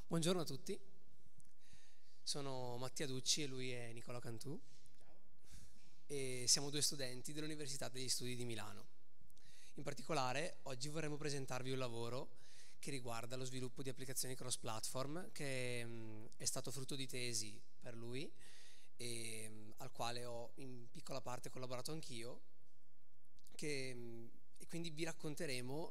Buongiorno a tutti, sono Mattia Ducci e lui è Nicola Cantù e siamo due studenti dell'Università degli Studi di Milano. In particolare oggi vorremmo presentarvi un lavoro che riguarda lo sviluppo di applicazioni cross-platform che è stato frutto di tesi per lui e al quale ho in piccola parte collaborato anch'io e quindi vi racconteremo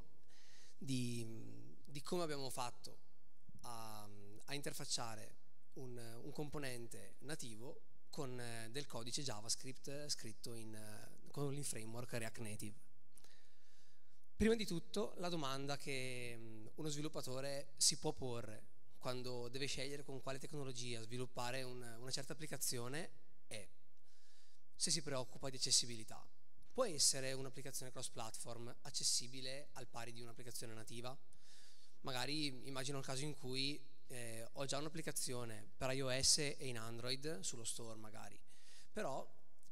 di come abbiamo fatto a interfacciare un componente nativo con del codice JavaScript scritto con il framework React Native. Prima di tutto, la domanda che uno sviluppatore si può porre quando deve scegliere con quale tecnologia sviluppare una certa applicazione è se si preoccupa di accessibilità. Può essere un'applicazione cross-platform accessibile al pari di un'applicazione nativa? Magari immagino il caso in cui ho già un'applicazione per iOS e in Android sullo store magari, però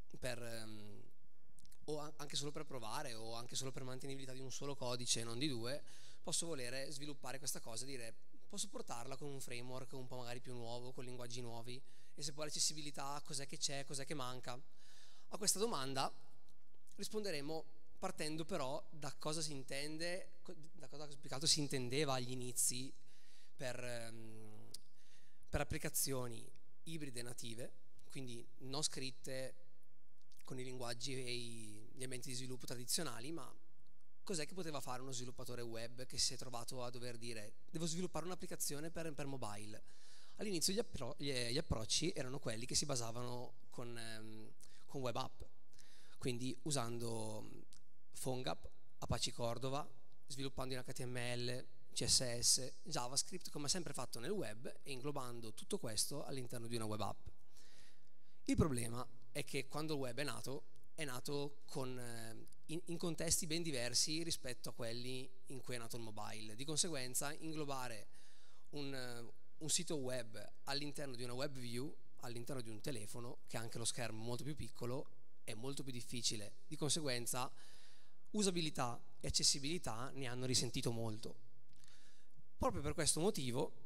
o anche solo per provare o anche solo per mantenibilità di un solo codice e non di due, posso volere sviluppare questa cosa e dire posso portarla con un framework un po' magari più nuovo, con linguaggi nuovi, e se poi l'accessibilità cos'è che c'è, cos'è che manca? A questa domanda risponderemo partendo però da cosa si intende, da cosa più che altro si intendeva agli inizi per applicazioni ibride native, quindi non scritte con i linguaggi e gli ambienti di sviluppo tradizionali, ma cos'è che poteva fare uno sviluppatore web che si è trovato a dover dire devo sviluppare un'applicazione per mobile. All'inizio gli approcci erano quelli che si basavano con web app, quindi usando PhoneGap, Apache Cordova, sviluppando in HTML, CSS, JavaScript, come sempre fatto nel web, e inglobando tutto questo all'interno di una web app. Il problema è che quando il web è nato in contesti ben diversi rispetto a quelli in cui è nato il mobile. Di conseguenza, inglobare un sito web all'interno di una web view, all'interno di un telefono, che ha anche lo schermo molto più piccolo, è molto più difficile. Di conseguenza, usabilità e accessibilità ne hanno risentito molto. Proprio per questo motivo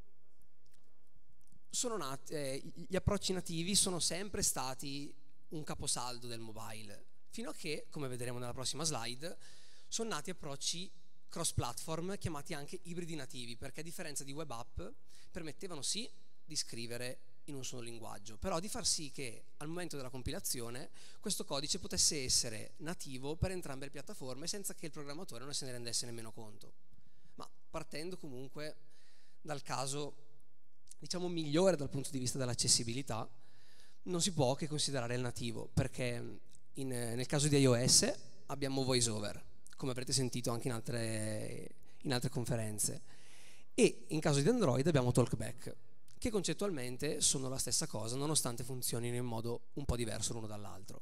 gli approcci nativi sono sempre stati un caposaldo del mobile, fino a che, come vedremo nella prossima slide, sono nati approcci cross-platform chiamati anche ibridi nativi, perché a differenza di web app permettevano sì di scrivere in un solo linguaggio, però di far sì che al momento della compilazione questo codice potesse essere nativo per entrambe le piattaforme senza che il programmatore non se ne rendesse nemmeno conto. Ma partendo comunque dal caso, diciamo, migliore dal punto di vista dell'accessibilità, non si può che considerare il nativo, perché nel caso di iOS abbiamo VoiceOver, come avrete sentito anche in altre conferenze, e in caso di Android abbiamo TalkBack, che concettualmente sono la stessa cosa, nonostante funzionino in modo un po' diverso l'uno dall'altro.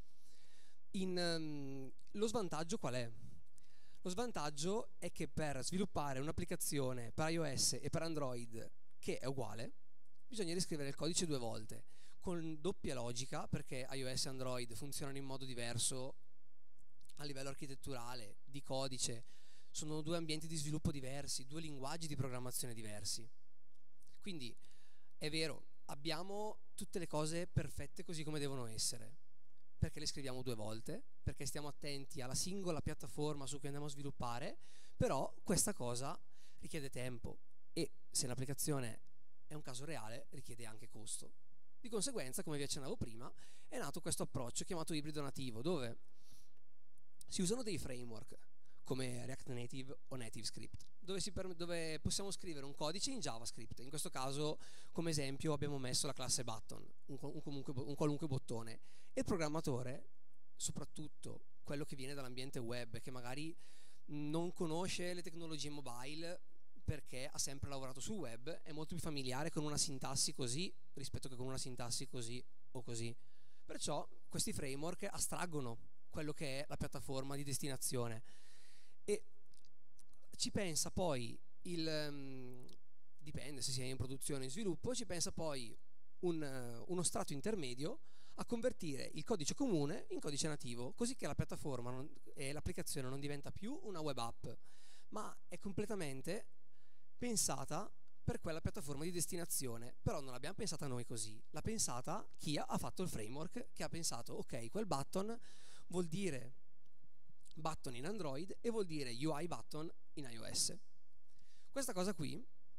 Lo svantaggio qual è? Lo svantaggio è che per sviluppare un'applicazione per iOS e per Android che è uguale, bisogna riscrivere il codice 2 volte, con doppia logica, perché iOS e Android funzionano in modo diverso a livello architetturale, di codice, sono due ambienti di sviluppo diversi, due linguaggi di programmazione diversi. Quindi è vero, abbiamo tutte le cose perfette così come devono essere, perché le scriviamo 2 volte, perché stiamo attenti alla singola piattaforma su cui andiamo a sviluppare, però questa cosa richiede tempo e se l'applicazione è un caso reale richiede anche costo. Di conseguenza, come vi accennavo prima, è nato questo approccio chiamato ibrido nativo, dove si usano dei framework come React Native o NativeScript, dove possiamo scrivere un codice in JavaScript. In questo caso, come esempio, abbiamo messo la classe button, un qualunque bottone, e il programmatore, soprattutto quello che viene dall'ambiente web, che magari non conosce le tecnologie mobile perché ha sempre lavorato sul web, è molto più familiare con una sintassi così rispetto che con una sintassi così o così. Perciò questi framework astraggono quello che è la piattaforma di destinazione e ci pensa poi dipende se si è in produzione o in sviluppo, ci pensa poi uno strato intermedio a convertire il codice comune in codice nativo, così che la piattaforma e l'applicazione non diventa più una web app, ma è completamente pensata per quella piattaforma di destinazione, però non l'abbiamo pensata noi così, l'ha pensata chi ha fatto il framework, che ha pensato ok, quel button vuol dire button in Android e vuol dire UI button in iOS. Questa cosa qui,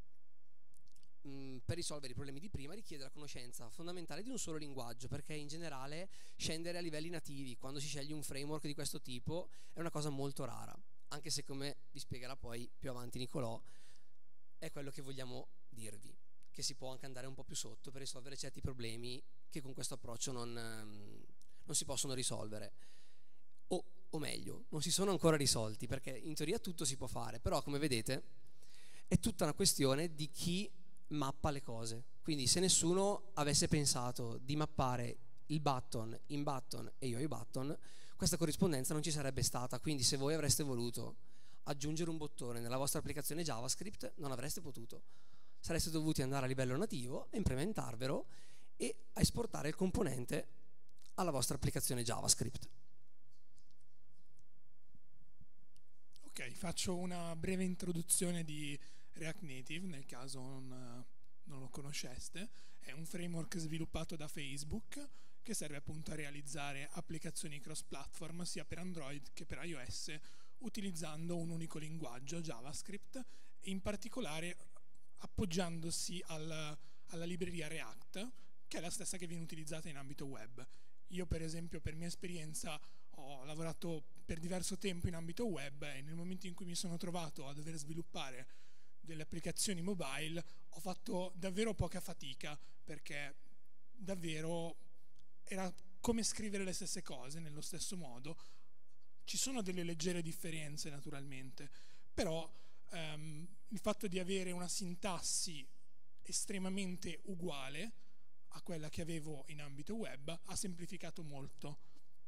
per risolvere i problemi di prima, richiede la conoscenza fondamentale di un solo linguaggio, perché in generale scendere a livelli nativi quando si sceglie un framework di questo tipo è una cosa molto rara, anche se, come vi spiegherà poi più avanti Nicolò, è quello che vogliamo dirvi, che si può anche andare un po' più sotto per risolvere certi problemi che con questo approccio non si possono risolvere, o meglio, non si sono ancora risolti, perché in teoria tutto si può fare, però come vedete è tutta una questione di chi mappa le cose. Quindi se nessuno avesse pensato di mappare il button in button e UI button, questa corrispondenza non ci sarebbe stata. Quindi se voi avreste voluto aggiungere un bottone nella vostra applicazione JavaScript, non avreste potuto. Sareste dovuti andare a livello nativo, implementarvelo e esportare il componente alla vostra applicazione JavaScript. Ok, faccio una breve introduzione di React Native, nel caso non lo conosceste. È un framework sviluppato da Facebook che serve appunto a realizzare applicazioni cross-platform sia per Android che per iOS, utilizzando un unico linguaggio, JavaScript, e in particolare appoggiandosi alla libreria React, che è la stessa che viene utilizzata in ambito web. Io per esempio, per mia esperienza, ho lavorato per diverso tempo in ambito web e nel momento in cui mi sono trovato a dover sviluppare delle applicazioni mobile ho fatto davvero poca fatica, perché davvero era come scrivere le stesse cose nello stesso modo. Ci sono delle leggere differenze naturalmente, però il fatto di avere una sintassi estremamente uguale a quella che avevo in ambito web ha semplificato molto.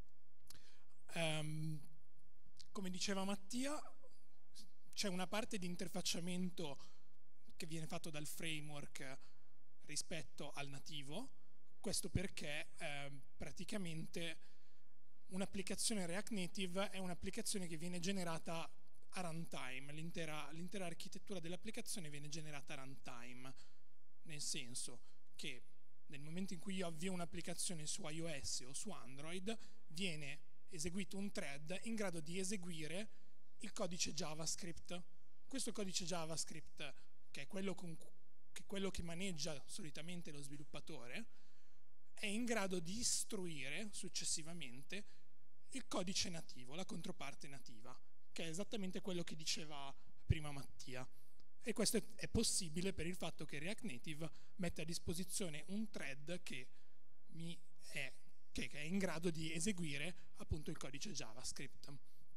Come diceva Mattia, c'è una parte di interfacciamento che viene fatto dal framework rispetto al nativo. Questo perché praticamente un'applicazione React Native è un'applicazione che viene generata a runtime, l'intera architettura dell'applicazione viene generata a runtime, nel senso che nel momento in cui io avvio un'applicazione su iOS o su Android viene eseguito un thread in grado di eseguire il codice JavaScript. Questo codice JavaScript, che è quello che maneggia solitamente lo sviluppatore, è in grado di istruire successivamente il codice nativo, la controparte nativa, che è esattamente quello che diceva prima Mattia. E questo è possibile per il fatto che React Native mette a disposizione un thread che è in grado di eseguire appunto il codice JavaScript.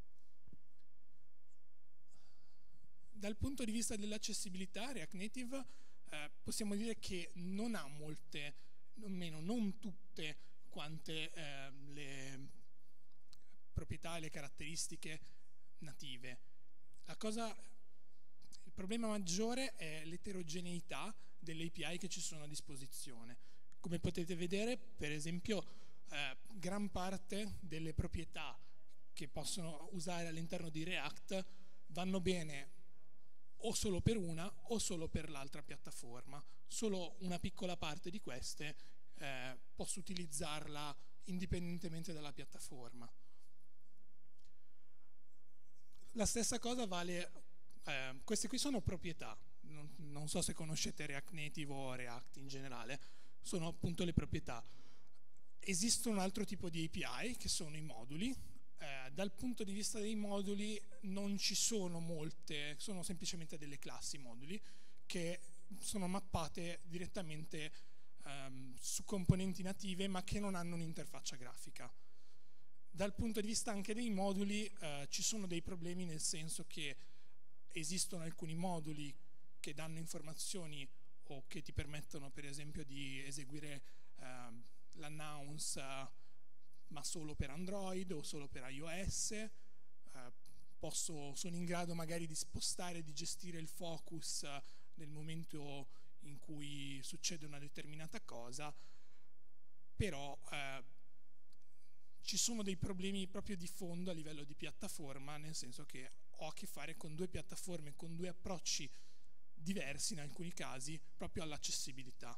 Dal punto di vista dell'accessibilità, React Native possiamo dire che non ha molte, almeno non tutte quante le proprietà e le caratteristiche native. Il problema maggiore è l'eterogeneità delle API che ci sono a disposizione. Come potete vedere, per esempio, gran parte delle proprietà che possono usare all'interno di React vanno bene o solo per una o solo per l'altra piattaforma. Solo una piccola parte di queste posso utilizzarla indipendentemente dalla piattaforma. La stessa cosa vale, queste qui sono proprietà, non so se conoscete React Native o React in generale, sono appunto le proprietà. Esiste un altro tipo di API che sono i moduli. Dal punto di vista dei moduli non ci sono molte, sono semplicemente delle classi moduli che sono mappate direttamente su componenti native ma che non hanno un'interfaccia grafica. Dal punto di vista anche dei moduli ci sono dei problemi, nel senso che esistono alcuni moduli che danno informazioni o che ti permettono per esempio di eseguire l'announce ma solo per Android o solo per iOS, sono in grado magari di spostare e di gestire il focus nel momento in cui succede una determinata cosa, però ci sono dei problemi proprio di fondo a livello di piattaforma, nel senso che ho a che fare con due piattaforme, con due approcci diversi in alcuni casi proprio all'accessibilità.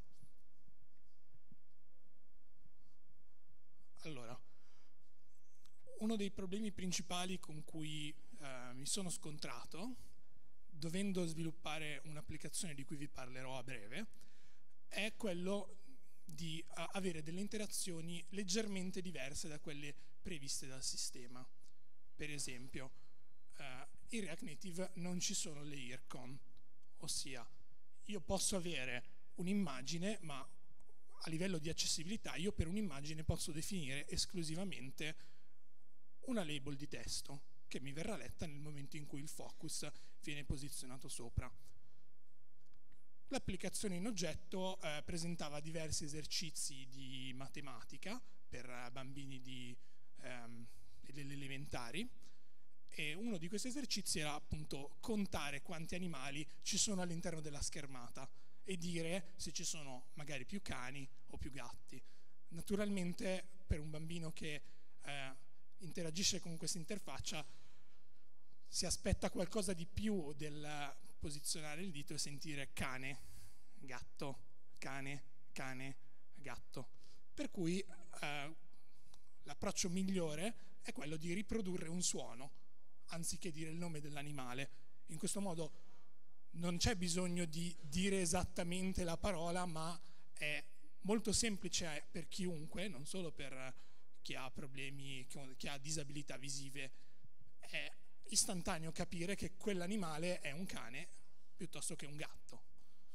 Allora, uno dei problemi principali con cui mi sono scontrato, dovendo sviluppare un'applicazione di cui vi parlerò a breve, è quello di avere delle interazioni leggermente diverse da quelle previste dal sistema. Per esempio, in React Native non ci sono le icon, ossia io posso avere un'immagine, ma a livello di accessibilità io per un'immagine posso definire esclusivamente una label di testo che mi verrà letta nel momento in cui il focus viene posizionato sopra. L'applicazione in oggetto presentava diversi esercizi di matematica per bambini delle elementari, e uno di questi esercizi era appunto contare quanti animali ci sono all'interno della schermata e dire se ci sono magari più cani o più gatti. Naturalmente per un bambino che interagisce con questa interfaccia si aspetta qualcosa di più del posizionare il dito e sentire cane, gatto, cane, cane, gatto. Per cui l'approccio migliore è quello di riprodurre un suono anziché dire il nome dell'animale. In questo modo non c'è bisogno di dire esattamente la parola, ma è molto semplice per chiunque, non solo per chi ha problemi, chi ha disabilità visive. È istantaneo capire che quell'animale è un cane piuttosto che un gatto.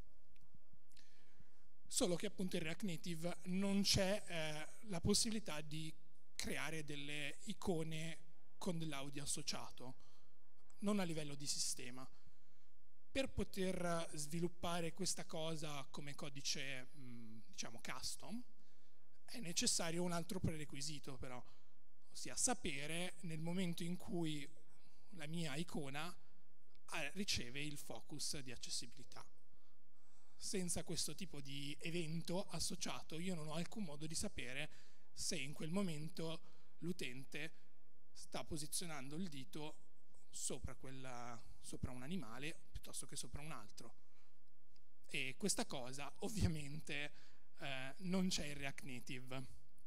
Solo che appunto in React Native non c'è la possibilità di creare delle icone con dell'audio associato, non a livello di sistema. Per poter sviluppare questa cosa come codice, diciamo, custom, è necessario un altro prerequisito però, ossia sapere nel momento in cui la mia icona riceve il focus di accessibilità. Senza questo tipo di evento associato io non ho alcun modo di sapere se in quel momento l'utente sta posizionando il dito sopra un animale piuttosto che sopra un altro. E questa cosa ovviamente non c'è in React Native.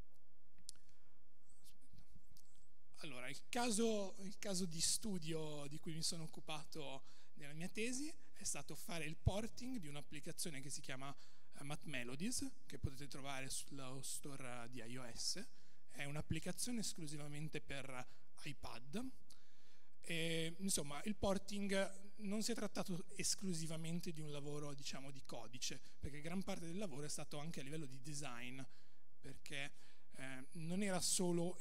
Allora, il caso di studio di cui mi sono occupato nella mia tesi è stato fare il porting di un'applicazione che si chiama Math Melodies, che potete trovare sullo store di iOS. È un'applicazione esclusivamente per iPad. E, insomma, il porting non si è trattato esclusivamente di un lavoro, diciamo, di codice, perché gran parte del lavoro è stato anche a livello di design, perché non era solo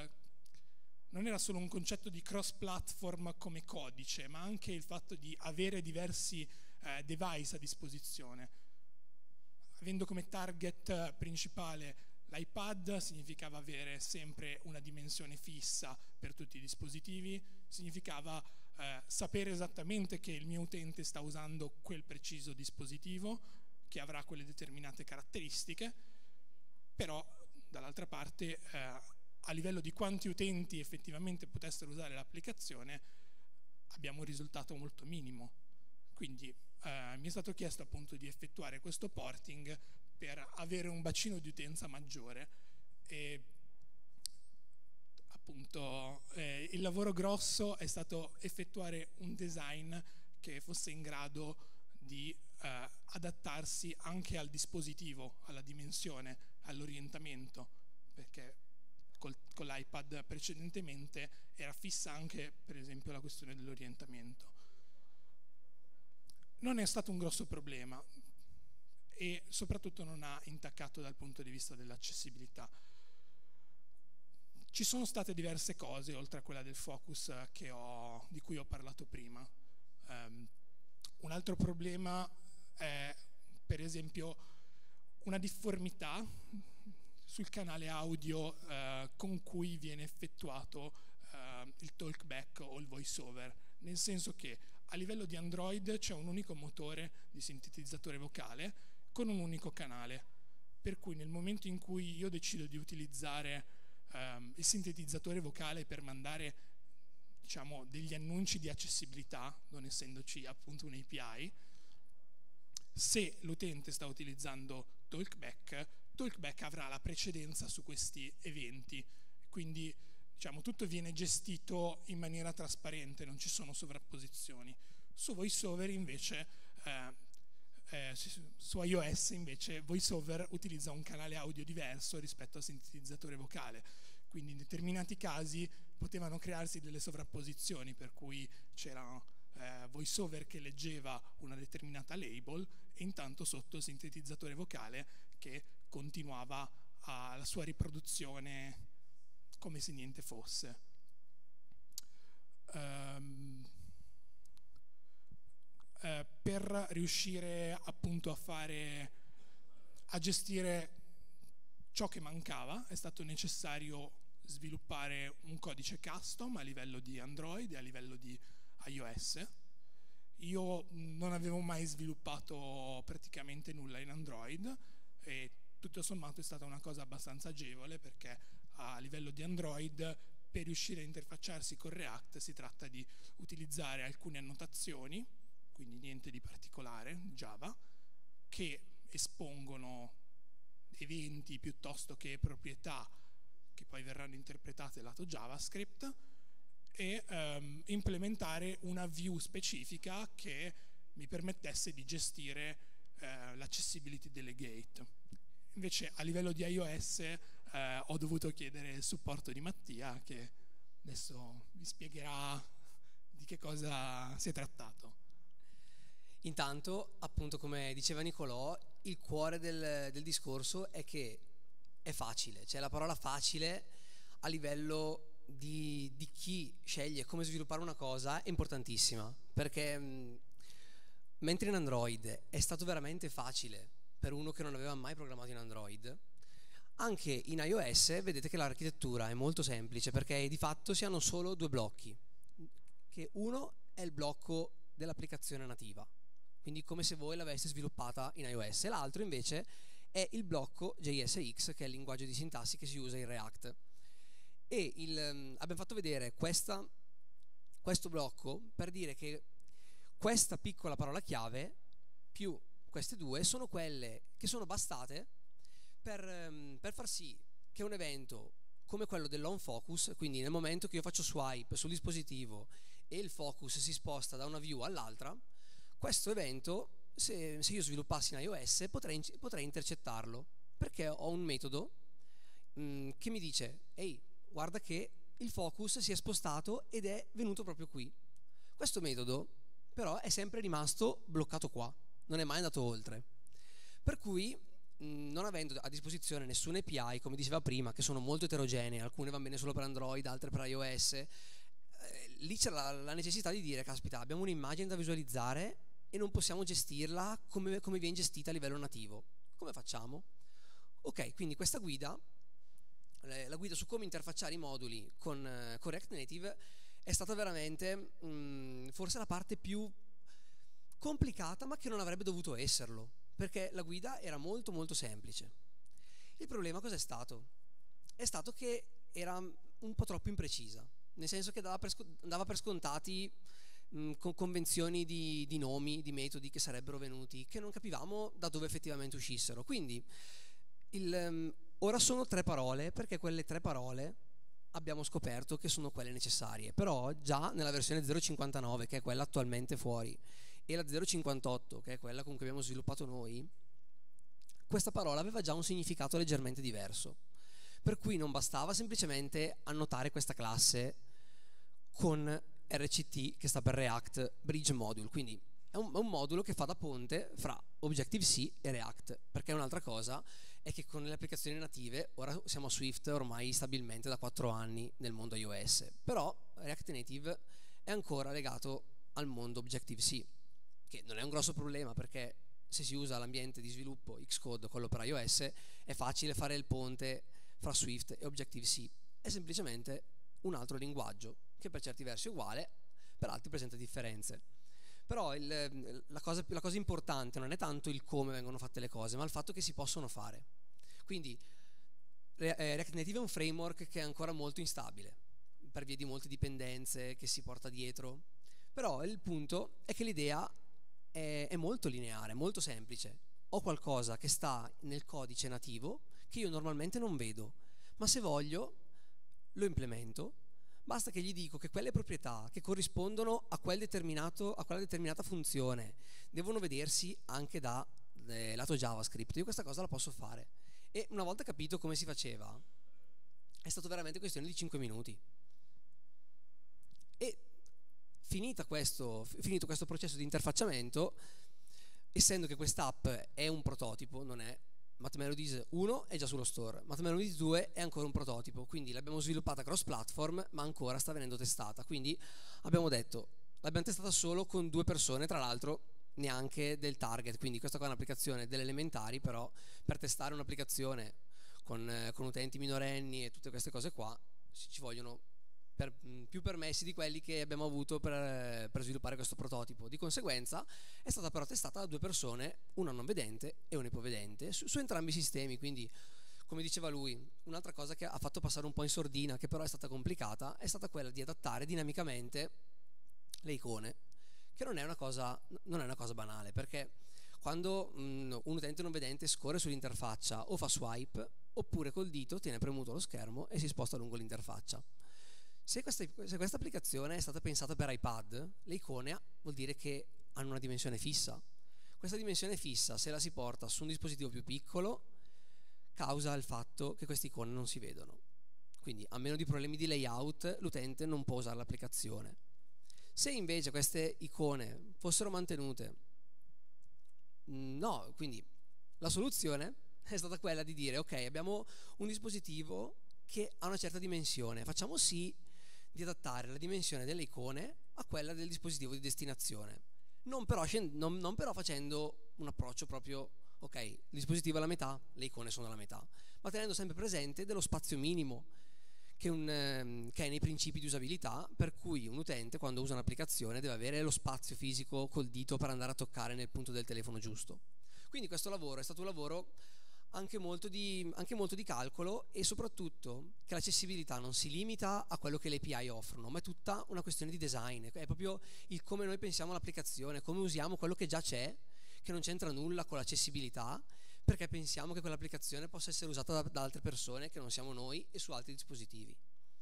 un concetto di cross-platform come codice, ma anche il fatto di avere diversi device a disposizione. Avendo come target principale l'iPad, significava avere sempre una dimensione fissa per tutti i dispositivi, significava sapere esattamente che il mio utente sta usando quel preciso dispositivo, che avrà quelle determinate caratteristiche, però dall'altra parte a livello di quanti utenti effettivamente potessero usare l'applicazione abbiamo un risultato molto minimo. Quindi mi è stato chiesto appunto di effettuare questo porting per avere un bacino di utenza maggiore e appunto il lavoro grosso è stato effettuare un design che fosse in grado di adattarsi anche al dispositivo, alla dimensione, all'orientamento, perché con l'iPad precedentemente era fissa anche per esempio la questione dell'orientamento. Non è stato un grosso problema e soprattutto non ha intaccato dal punto di vista dell'accessibilità. Ci sono state diverse cose oltre a quella del focus di cui ho parlato prima. Un altro problema è per esempio una difformità sul canale audio con cui viene effettuato il talkback o il voiceover, nel senso che a livello di Android c'è un unico motore di sintetizzatore vocale con un unico canale, per cui nel momento in cui io decido di utilizzare il sintetizzatore vocale per mandare, diciamo, degli annunci di accessibilità, non essendoci appunto un API, se l'utente sta utilizzando Talkback avrà la precedenza su questi eventi, quindi diciamo tutto viene gestito in maniera trasparente, non ci sono sovrapposizioni. Su VoiceOver invece, su iOS invece VoiceOver utilizza un canale audio diverso rispetto al sintetizzatore vocale, quindi in determinati casi potevano crearsi delle sovrapposizioni, per cui c'era VoiceOver che leggeva una determinata label e intanto sotto il sintetizzatore vocale che continuava la sua riproduzione come se niente fosse. Per riuscire appunto a gestire ciò che mancava è stato necessario sviluppare un codice custom a livello di Android e a livello di iOS. Io non avevo mai sviluppato praticamente nulla in Android e tutto sommato è stata una cosa abbastanza agevole, perché a livello di Android, per riuscire a interfacciarsi con React si tratta di utilizzare alcune annotazioni, quindi niente di particolare, Java, che espongono eventi piuttosto che proprietà che poi verranno interpretate lato JavaScript, e implementare una view specifica che mi permettesse di gestire l'accessibility delegate. Invece a livello di iOS ho dovuto chiedere il supporto di Mattia, che adesso vi spiegherà di che cosa si è trattato. Intanto, appunto, come diceva Nicolò, il cuore del discorso è che è facile, cioè la parola facile a livello di chi sceglie come sviluppare una cosa è importantissima, perché mentre in Android è stato veramente facile per uno che non aveva mai programmato in Android, anche in iOS vedete che l'architettura è molto semplice, perché di fatto si hanno solo due blocchi, che uno è il blocco dell'applicazione nativa, quindi come se voi l'aveste sviluppata in iOS, e l'altro invece è il blocco JSX, che è il linguaggio di sintassi che si usa in React. E abbiamo fatto vedere questo blocco per dire che questa piccola parola chiave più queste due sono quelle che sono bastate per far sì che un evento come quello dell'on focus, quindi nel momento che io faccio swipe sul dispositivo e il focus si sposta da una view all'altra, questo evento, se io sviluppassi in iOS, potrei intercettarlo, perché ho un metodo che mi dice: ehi, guarda che il focus si è spostato ed è venuto proprio qui. Questo metodo però è sempre rimasto bloccato qua, non è mai andato oltre, per cui non avendo a disposizione nessuna API, come diceva prima, che sono molto eterogenee, alcune vanno bene solo per Android, altre per iOS, lì c'era la necessità di dire: caspita, abbiamo un'immagine da visualizzare e non possiamo gestirla come viene gestita a livello nativo, come facciamo? Ok, quindi questa guida, la guida su come interfacciare i moduli con React Native, è stata veramente forse la parte più complicata, ma che non avrebbe dovuto esserlo, perché la guida era molto molto semplice. Il problema cos'è stato? È stato che era un po' troppo imprecisa, nel senso che dava per scontati con convenzioni di nomi, di metodi che sarebbero venuti, che non capivamo da dove effettivamente uscissero. Quindi ora sono 3 parole, perché quelle 3 parole abbiamo scoperto che sono quelle necessarie, però già nella versione 0.59, che è quella attualmente fuori, e la 0.58, che è quella con cui abbiamo sviluppato noi, questa parola aveva già un significato leggermente diverso, per cui non bastava semplicemente annotare questa classe con RCT, che sta per React Bridge Module, quindi è un modulo che fa da ponte fra Objective-C e React, perché un'altra cosa è che con le applicazioni native, ora siamo a Swift ormai stabilmente da 4 anni nel mondo iOS, però React Native è ancora legato al mondo Objective-C, che non è un grosso problema, perché se si usa l'ambiente di sviluppo Xcode, quello per iOS, è facile fare il ponte fra Swift e Objective-C, è semplicemente un altro linguaggio che per certi versi è uguale, per altri presenta differenze. Però la cosa importante non è tanto il come vengono fatte le cose, ma il fatto che si possono fare. Quindi React Native è un framework che è ancora molto instabile, per via di molte dipendenze che si porta dietro, però il punto è che l'idea è molto lineare, molto semplice. Ho qualcosa che sta nel codice nativo che io normalmente non vedo, ma se voglio lo implemento. Basta che gli dico che quelle proprietà che corrispondono a quella determinata funzione devono vedersi anche da lato JavaScript. Io questa cosa la posso fare. E una volta capito come si faceva, è stato veramente questione di 5 minuti. E finito questo processo di interfacciamento, essendo che quest'app è un prototipo, non è MathMelodies 1 è già sullo store, MathMelodies 2 è ancora un prototipo, quindi l'abbiamo sviluppata cross platform ma ancora sta venendo testata, quindi abbiamo detto l'abbiamo testata solo con 2 persone, tra l'altro neanche del target, quindi questa qua è un'applicazione delle elementari, però per testare un'applicazione con utenti minorenni e tutte queste cose qua ci vogliono più permessi di quelli che abbiamo avuto per sviluppare questo prototipo. Di conseguenza è stata però testata da 2 persone, una non vedente e una ipovedente, su entrambi i sistemi, quindi come diceva lui, un'altra cosa che ha fatto passare un po' in sordina, che però è stata complicata, è stata quella di adattare dinamicamente le icone, che non è una cosa banale, perché quando un utente non vedente scorre sull'interfaccia o fa swipe, oppure col dito tiene premuto lo schermo e si sposta lungo l'interfaccia. Se questa applicazione è stata pensata per iPad, le icone vuol dire che hanno una dimensione fissa. Questa dimensione fissa, se la si porta su un dispositivo più piccolo, causa il fatto che queste icone non si vedono. Quindi, a meno di problemi di layout, l'utente non può usare l'applicazione. Se invece queste icone fossero mantenute, no, quindi la soluzione è stata quella di dire: ok, abbiamo un dispositivo che ha una certa dimensione, facciamo sì di adattare la dimensione delle icone a quella del dispositivo di destinazione, non però facendo un approccio proprio ok, il dispositivo è la metà, le icone sono la metà, ma tenendo sempre presente dello spazio minimo che è nei principi di usabilità, per cui un utente quando usa un'applicazione deve avere lo spazio fisico col dito per andare a toccare nel punto del telefono giusto. Quindi questo lavoro è stato un lavoro anche molto di calcolo, e soprattutto che l'accessibilità non si limita a quello che le API offrono, ma è tutta una questione di design, è proprio il come noi pensiamo all'applicazione, come usiamo quello che già c'è, che non c'entra nulla con l'accessibilità, perché pensiamo che quell'applicazione possa essere usata da altre persone che non siamo noi e su altri dispositivi.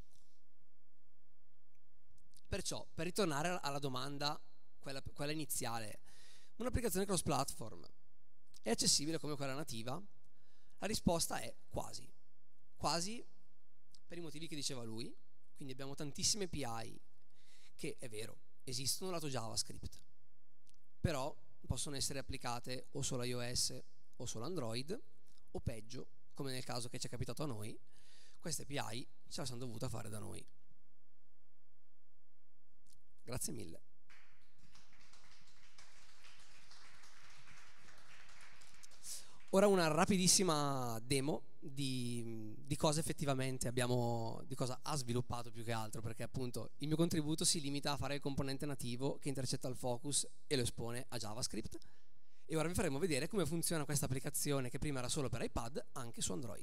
Perciò, per ritornare alla domanda, quella iniziale, un'applicazione cross platform è accessibile come quella nativa? La risposta è quasi. Quasi per i motivi che diceva lui. Quindi abbiamo tantissime API che, è vero, esistono lato JavaScript, però possono essere applicate o solo iOS o solo Android, o peggio, come nel caso che ci è capitato a noi, queste API ce la siamo dovuta fare da noi. Grazie mille. Ora una rapidissima demo di cosa effettivamente di cosa ha sviluppato più che altro, perché appunto il mio contributo si limita a fare il componente nativo che intercetta il focus e lo espone a JavaScript. E ora vi faremo vedere come funziona questa applicazione che prima era solo per iPad, anche su Android.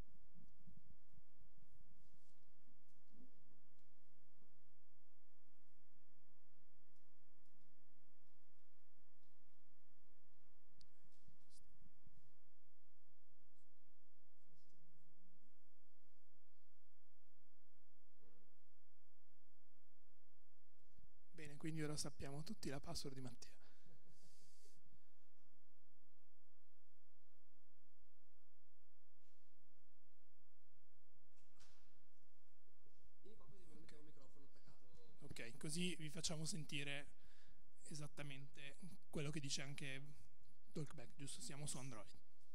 Bene, quindi ora sappiamo tutti la password di Mattia. Ok, così vi facciamo sentire esattamente quello che dice anche Talkback, giusto? Siamo su Android.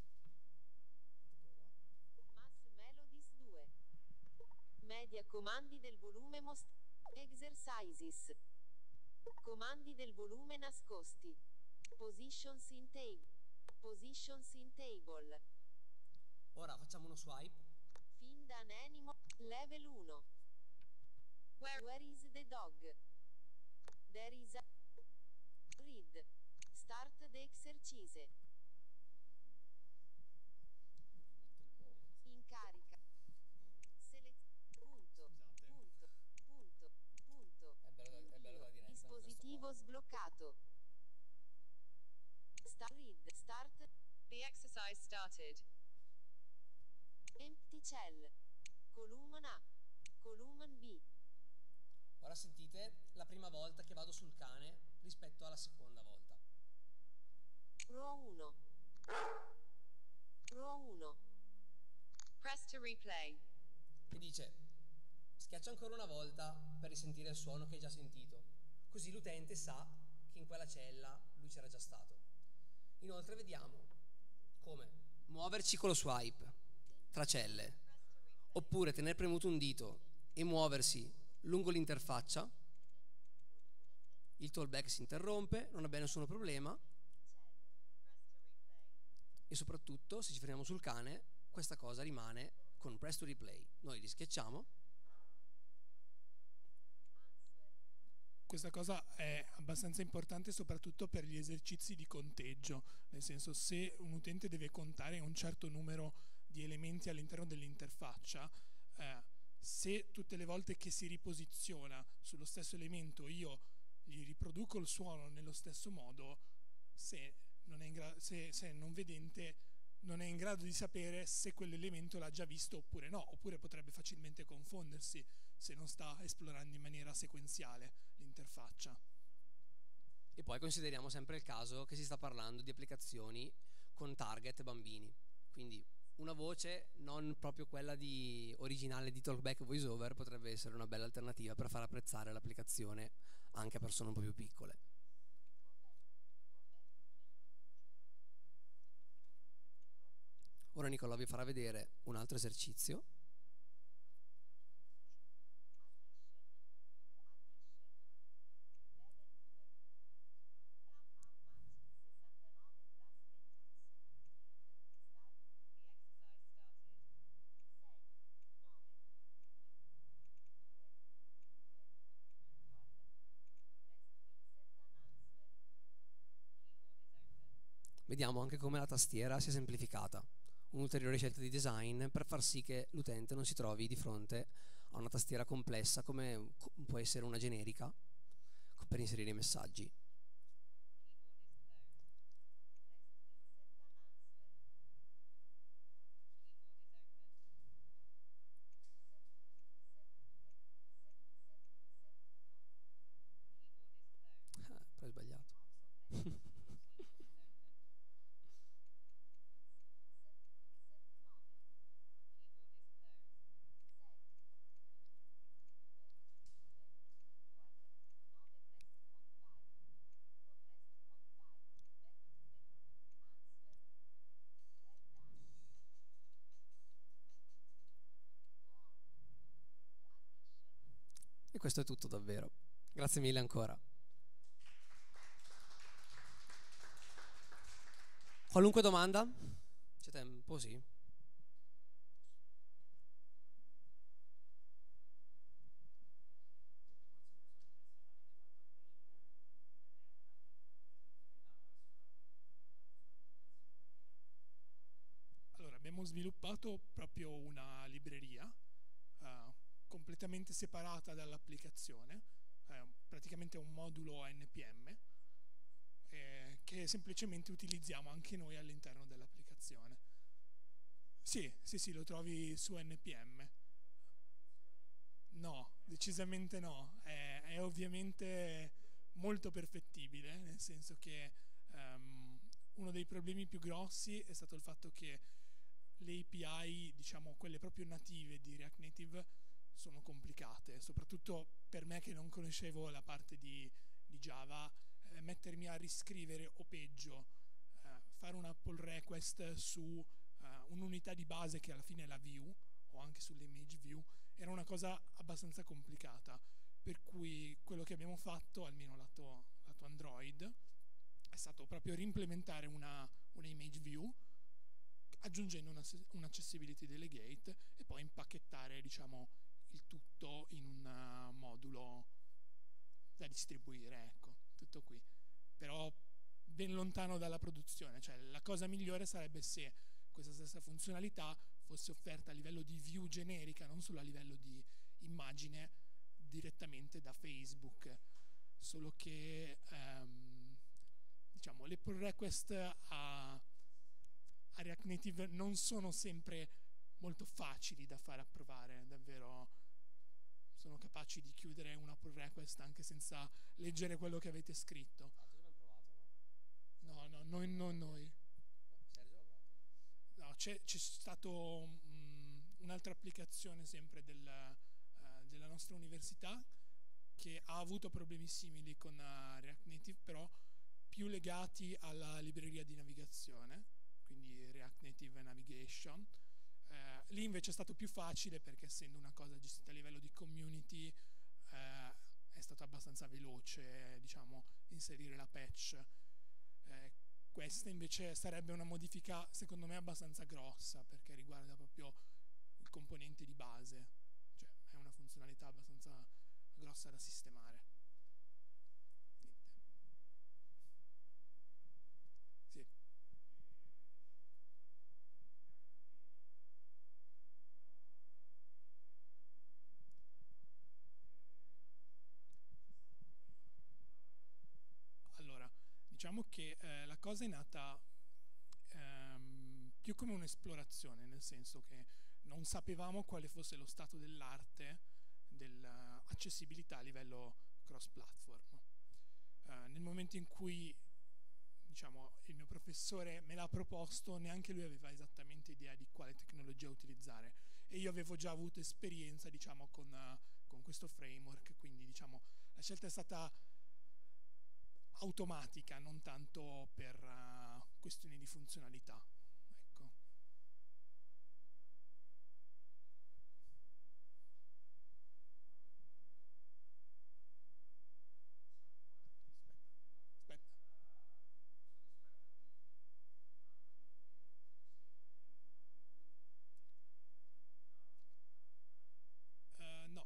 MathMelodies 2. Media comandi del volume exercises. Comandi del volume nascosti. Positions in table. Positions in table. Ora facciamo uno swipe. Find an animal. Level 1. Where is the dog? There is a. Read. Start the exercise. In carica. Punto. È bello da diretta. Dispositivo sbloccato. Read. Start. The exercise started. Empty cell. Column A. Column B. Ora sentite la prima volta che vado sul cane rispetto alla seconda volta. Row 1. Row 1. Press to replay. Che dice: schiaccia ancora una volta per risentire il suono che hai già sentito, così l'utente sa che in quella cella lui c'era già stato. Inoltre vediamo come muoverci con lo swipe tra celle, oppure tenere premuto un dito e muoversi lungo l'interfaccia. Il talkback si interrompe, non abbiamo nessun problema, e soprattutto se ci fermiamo sul cane questa cosa rimane con press to replay. Noi li schiacciamo. Questa cosa è abbastanza importante soprattutto per gli esercizi di conteggio, nel senso, se un utente deve contare un certo numero di elementi all'interno dell'interfaccia, se tutte le volte che si riposiziona sullo stesso elemento io gli riproduco il suono nello stesso modo, se non vedente non è in grado di sapere se quell'elemento l'ha già visto oppure no, oppure potrebbe facilmente confondersi se non sta esplorando in maniera sequenziale l'interfaccia. E poi consideriamo sempre il caso che si sta parlando di applicazioni con target bambini, quindi una voce non proprio quella originale di talkback voiceover potrebbe essere una bella alternativa per far apprezzare l'applicazione anche a persone un po' più piccole. Ora Nicola vi farà vedere un altro esercizio. Vediamo anche come la tastiera si è semplificata, un'ulteriore scelta di design per far sì che l'utente non si trovi di fronte a una tastiera complessa come può essere una generica per inserire i messaggi. Poi ho sbagliato. E questo è tutto davvero. Grazie mille ancora. Qualunque domanda? C'è tempo? Sì. Allora, abbiamo sviluppato proprio una libreria completamente separata dall'applicazione, praticamente un modulo NPM che semplicemente utilizziamo anche noi all'interno dell'applicazione. Sì, lo trovi su NPM. No, decisamente no, è ovviamente molto perfettibile, nel senso che uno dei problemi più grossi è stato il fatto che le API, diciamo quelle proprio native di React Native, sono complicate, soprattutto per me che non conoscevo la parte di Java, mettermi a riscrivere o peggio, fare una pull request su un'unità di base che alla fine è la view o anche sull'image view, era una cosa abbastanza complicata, per cui quello che abbiamo fatto, almeno lato Android, è stato proprio reimplementare una image view aggiungendo un accessibility delegate e poi impacchettare, diciamo, il tutto in un modulo da distribuire, ecco, tutto qui. Però ben lontano dalla produzione, cioè la cosa migliore sarebbe se questa stessa funzionalità fosse offerta a livello di view generica, non solo a livello di immagine direttamente da Facebook, solo che diciamo, le pull request a React Native non sono sempre molto facili da far approvare, davvero sono capaci di chiudere una pull request anche senza leggere quello che avete scritto. No, non noi. No, c'è stato un'altra applicazione sempre della nostra università che ha avuto problemi simili con React Native, però più legati alla libreria di navigazione, quindi React Native Navigation. Lì invece è stato più facile perché essendo una cosa gestita a livello di community è stato abbastanza veloce, diciamo, inserire la patch. Questa invece sarebbe una modifica secondo me abbastanza grossa perché riguarda proprio il componente di base, cioè è una funzionalità abbastanza grossa da sistemare. Sì. Allora, diciamo che la cosa è nata più come un'esplorazione, nel senso che non sapevamo quale fosse lo stato dell'arte dell'accessibilità a livello cross-platform. Nel momento in cui, diciamo, il mio professore me l'ha proposto, neanche lui aveva esattamente idea di quale tecnologia utilizzare e io avevo già avuto esperienza, diciamo, con questo framework, quindi, diciamo, la scelta è stata automatica, non tanto per questioni di funzionalità. Ecco. Aspetta. No.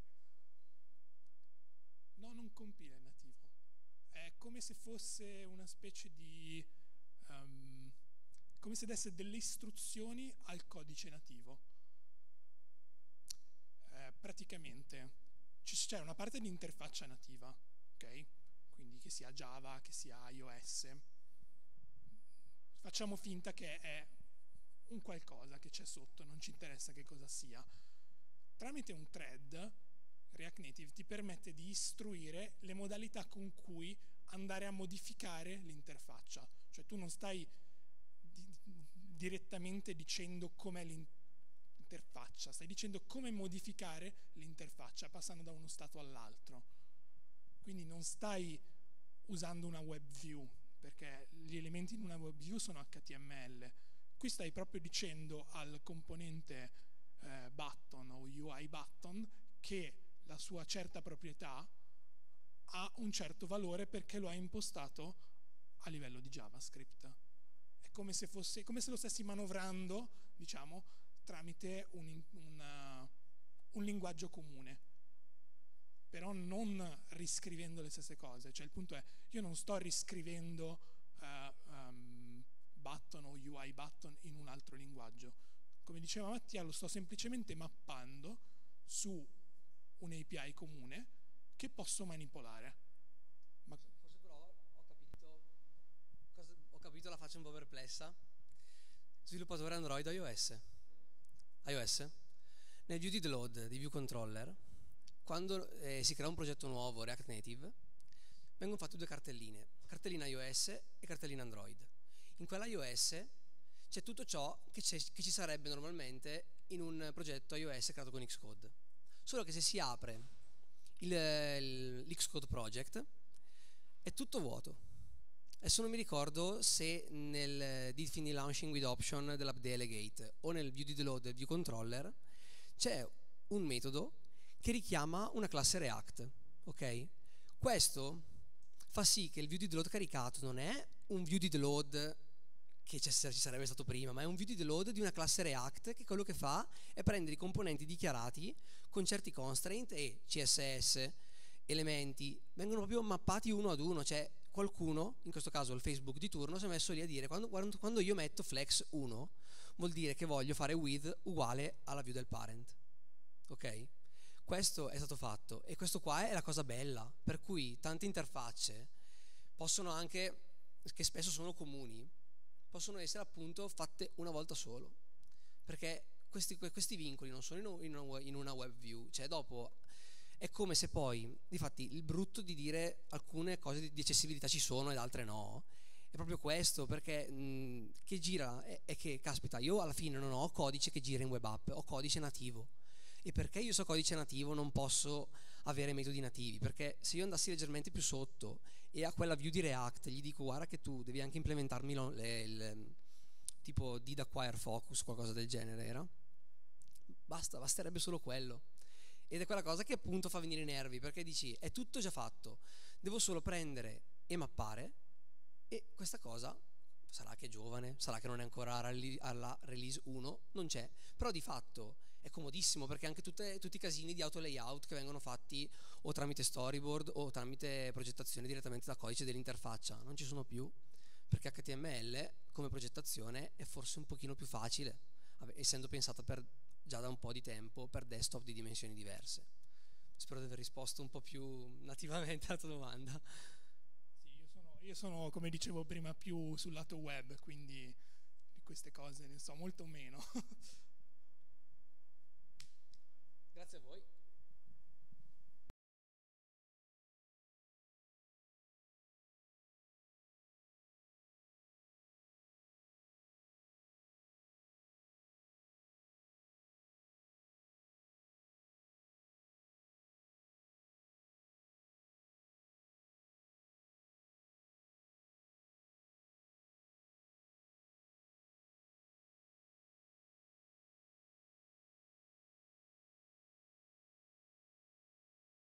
No, non compila in nativo. È come se fosse una specie di come se desse delle istruzioni al codice nativo. Praticamente c'è una parte di interfaccia nativa, ok? Quindi che sia Java, che sia iOS. Facciamo finta che è un qualcosa che c'è sotto, non ci interessa che cosa sia. Tramite un thread React Native ti permette di istruire le modalità con cui andare a modificare l'interfaccia. Cioè tu non stai direttamente dicendo com'è l'interfaccia, stai dicendo come modificare l'interfaccia passando da uno stato all'altro. Quindi non stai usando una web view, perché gli elementi in una web view sono HTML. Qui stai proprio dicendo al componente button o UI button che la sua certa proprietà ha un certo valore perché lo ha impostato a livello di JavaScript. È come se lo stessi manovrando, diciamo, tramite un linguaggio comune, però non riscrivendo le stesse cose. Cioè il punto è, io non sto riscrivendo button o UI button in un altro linguaggio. Come diceva Mattia, lo sto semplicemente mappando su un'API comune che posso manipolare. Forse però ho capito la faccia un po' perplessa. Sviluppatore Android o iOS? iOS? Nel view did load di view controller, quando si crea un progetto nuovo React Native, vengono fatte due cartelline, cartellina iOS e cartellina Android. In quella iOS c'è tutto ciò che ci sarebbe normalmente in un progetto iOS creato con Xcode. Solo che se si apre l'Xcode project è tutto vuoto. Adesso non mi ricordo se nel did fini launching with option dell'app delegate o nel view did load del view controller c'è un metodo che richiama una classe React, ok? Questo fa sì che il view did load caricato non è un view did load che ci sarebbe stato prima, ma è un view did load di una classe React che quello che fa è prendere i componenti dichiarati con certi constraint e CSS, elementi, vengono proprio mappati uno ad uno, cioè qualcuno, in questo caso il Facebook di turno, si è messo lì a dire quando io metto flex 1 vuol dire che voglio fare with uguale alla view del parent, ok? Questo è stato fatto e questo qua è la cosa bella, per cui tante interfacce possono anche che spesso sono comuni, possono essere appunto fatte una volta solo, perché questi vincoli non sono in una web view, cioè dopo è come se poi, difatti il brutto di dire alcune cose di accessibilità ci sono ed altre no, è proprio questo, perché che gira è che, caspita, io alla fine non ho codice che gira in web app, ho codice nativo. E perché io so codice nativo non posso avere metodi nativi? Perché se io andassi leggermente più sotto e a quella view di React gli dico guarda che tu devi anche implementarmi il tipo did acquire focus, qualcosa del genere era, basterebbe solo quello. Ed è quella cosa che appunto fa venire i nervi, perché dici è tutto già fatto, devo solo prendere e mappare, e questa cosa sarà che è giovane, sarà che non è ancora alla release 1, non c'è, però di fatto è comodissimo, perché anche tutti i casini di auto layout che vengono fatti o tramite storyboard o tramite progettazione direttamente da codice dell'interfaccia non ci sono più, perché HTML come progettazione è forse un pochino più facile, essendo pensata già da un po' di tempo per desktop di dimensioni diverse. Spero di aver risposto un po' più nativamente alla tua domanda. Io sono, come dicevo prima, più sul lato web, quindi di queste cose ne so molto meno. Grazie a voi.